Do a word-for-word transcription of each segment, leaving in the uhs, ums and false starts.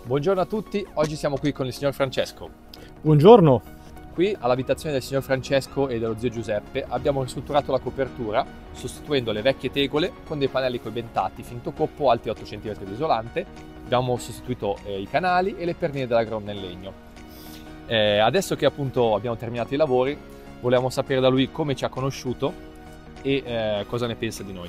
Buongiorno a tutti, oggi siamo qui con il signor Francesco. Buongiorno. Qui all'abitazione del signor Francesco e dello zio Giuseppe abbiamo ristrutturato la copertura sostituendo le vecchie tegole con dei pannelli coibentati finto coppo alti otto centimetri di isolante. Abbiamo sostituito eh, i canali e le pernine della gronda in legno. Eh, adesso che appunto abbiamo terminato i lavori, volevamo sapere da lui come ci ha conosciuto e eh, cosa ne pensa di noi.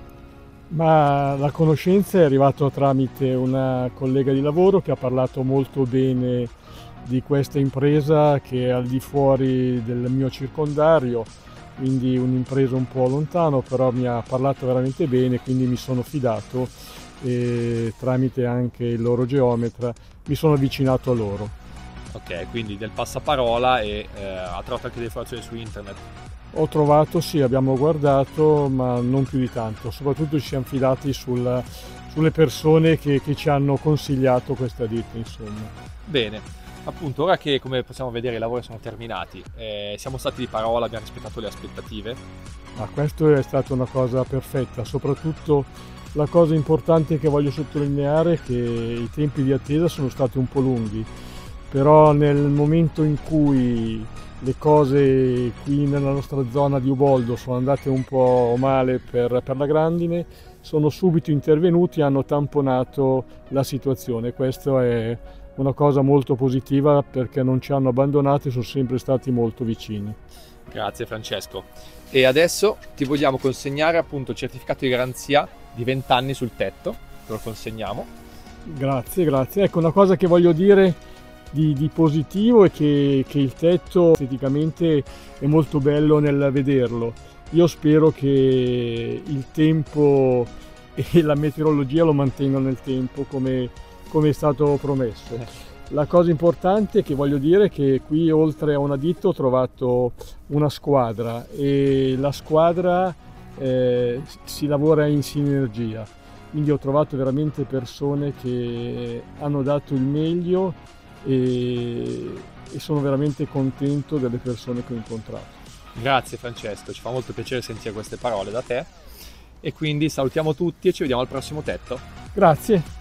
Ma la conoscenza è arrivata tramite una collega di lavoro che ha parlato molto bene di questa impresa che è al di fuori del mio circondario, quindi un'impresa un po' lontano, però mi ha parlato veramente bene, quindi mi sono fidato e tramite anche il loro geometra mi sono avvicinato a loro. Ok, quindi del passaparola e eh, ha trovato anche delle informazioni su internet. Ho trovato, sì, abbiamo guardato, ma non più di tanto, soprattutto ci siamo fidati sul, sulle persone che, che ci hanno consigliato questa ditta, insomma. Bene, appunto ora che come possiamo vedere i lavori sono terminati, eh, siamo stati di parola, abbiamo rispettato le aspettative. Ma questo è stata una cosa perfetta, soprattutto la cosa importante che voglio sottolineare è che i tempi di attesa sono stati un po' lunghi, però nel momento in cui le cose qui nella nostra zona di Uboldo sono andate un po' male per, per la grandine, sono subito intervenuti e hanno tamponato la situazione. Questa è una cosa molto positiva perché non ci hanno abbandonato e sono sempre stati molto vicini. Grazie Francesco. E adesso ti vogliamo consegnare appunto il certificato di garanzia di venti anni sul tetto, te lo consegniamo. Grazie, grazie. Ecco, una cosa che voglio dire Di, di positivo è che, che il tetto esteticamente è molto bello nel vederlo. Io spero che il tempo e la meteorologia lo mantengano nel tempo come, come è stato promesso. La cosa importante che voglio dire è che qui oltre a una ditta ho trovato una squadra e la squadra eh, si lavora in sinergia. Quindi ho trovato veramente persone che hanno dato il meglio e, e sono veramente contento delle persone che ho incontrato. Grazie Francesco, ci fa molto piacere sentire queste parole da te e quindi salutiamo tutti e ci vediamo al prossimo tetto. Grazie.